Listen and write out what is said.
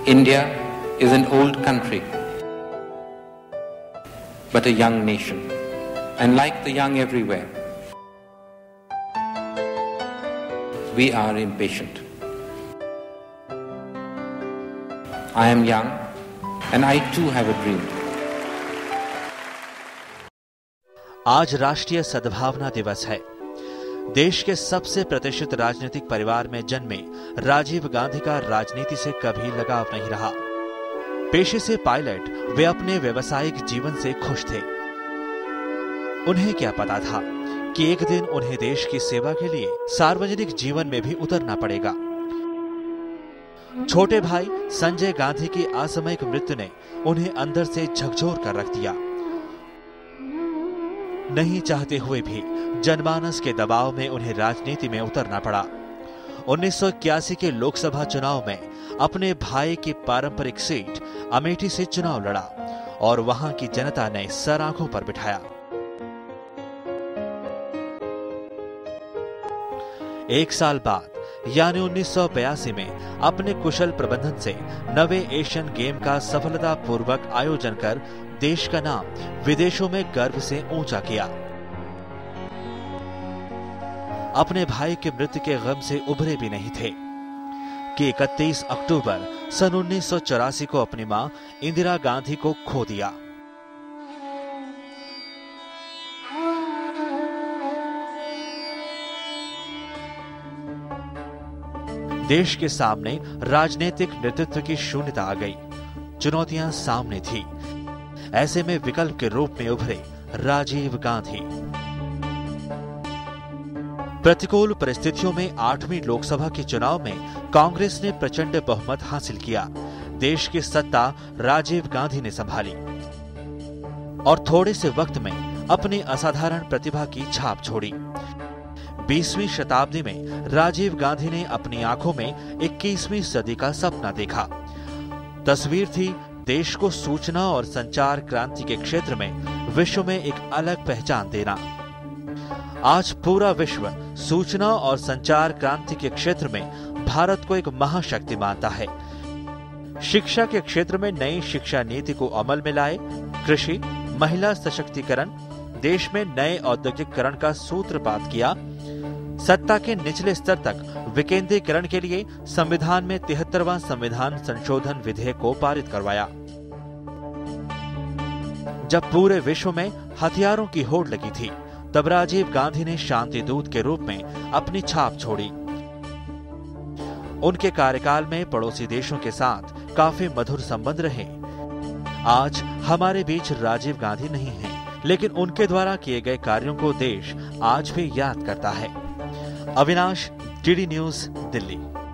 India is an old country, but a young nation. And like the young everywhere, we are impatient. I am young, and I too have a dream. आज राष्ट्रीय सद्भावना दिवस है। देश के सबसे प्रतिष्ठित राजनीतिक परिवार में जन्मे राजीव गांधी का राजनीति से कभी लगाव नहीं रहा। पेशे से पायलट, वे अपने व्यावसायिक जीवन से खुश थे। उन्हें क्या पता था कि एक दिन उन्हें देश की सेवा के लिए सार्वजनिक जीवन में भी उतरना पड़ेगा। छोटे भाई संजय गांधी की असामयिक मृत्यु ने उन्हें अंदर से झकझोर कर रख दिया। नहीं चाहते हुए भी जनमानस के दबाव में उन्हें राजनीति में उतरना पड़ा। 1981 के लोकसभा चुनाव में अपने भाई की पारंपरिक सीट अमेठी से चुनाव लड़ा और वहां की जनता ने सर आंखों पर बिठाया। एक साल बाद यानी 1982 में अपने कुशल प्रबंधन से नवे एशियन गेम का सफलतापूर्वक आयोजन कर देश का नाम विदेशों में गर्व से ऊंचा किया। अपने भाई की मृत्यु के गम से उभरे भी नहीं थे कि 31 अक्टूबर सन 1984 को अपनी मां इंदिरा गांधी को खो दिया। देश के सामने राजनीतिक नेतृत्व की शून्यता आ गई। चुनौतियां सामने थी। ऐसे में विकल्प के रूप में उभरे राजीव गांधी। प्रतिकूल परिस्थितियों में 8वीं लोकसभा के चुनाव में कांग्रेस ने प्रचंड बहुमत हासिल किया। देश की सत्ता राजीव गांधी ने संभाली और थोड़े से वक्त में अपनी असाधारण प्रतिभा की छाप छोड़ी। 20वीं शताब्दी में राजीव गांधी ने अपनी आंखों में 21वीं सदी का सपना देखा। तस्वीर थी देश को सूचना और संचार क्रांति के क्षेत्र में विश्व में एक अलग पहचान देना। आज पूरा विश्व सूचना और संचार क्रांति के क्षेत्र में भारत को एक महाशक्ति मानता है। शिक्षा के क्षेत्र में नई शिक्षा नीति को अमल में लाए, कृषि, महिला सशक्तिकरण, देश में नए औद्योगिकरण का सूत्रपात किया, सत्ता के निचले स्तर तक विकेंद्रीकरण के लिए संविधान में 73वां संविधान संशोधन विधेयक को पारित करवाया। जब पूरे विश्व में हथियारों की होड़ लगी थी, तब राजीव गांधी ने शांति दूत के रूप में अपनी छाप छोड़ी। उनके कार्यकाल में पड़ोसी देशों के साथ काफी मधुर संबंध रहे। आज हमारे बीच राजीव गांधी नहीं हैं, लेकिन उनके द्वारा किए गए कार्यों को देश आज भी याद करता है। Avinash, DD news, Delhi.